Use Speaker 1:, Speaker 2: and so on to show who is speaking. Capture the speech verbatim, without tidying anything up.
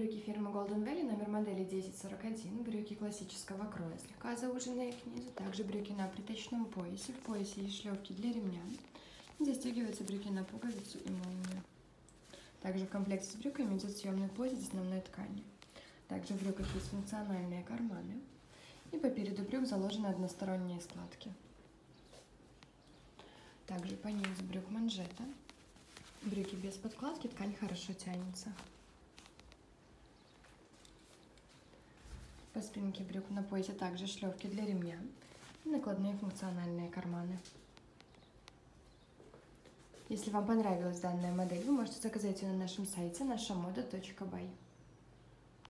Speaker 1: Брюки фирмы Golden Valley, номер модели десять сорок один. Брюки классического кроя, слегка зауженные к низу. Также брюки на приточном поясе. В поясе есть шлевки для ремня. Застегиваются брюки на пуговицу и молнию. Также в комплекте с брюками идет съемный пояс из основной ткани. Также в брюках есть функциональные карманы. И по переду брюк заложены односторонние складки. Также по низу брюк манжета. Брюки без подкладки, ткань хорошо тянется. По спинке брюк на поясе также шлевки для ремня и накладные функциональные карманы. Если вам понравилась данная модель, вы можете заказать ее на нашем сайте наша мода точка бай.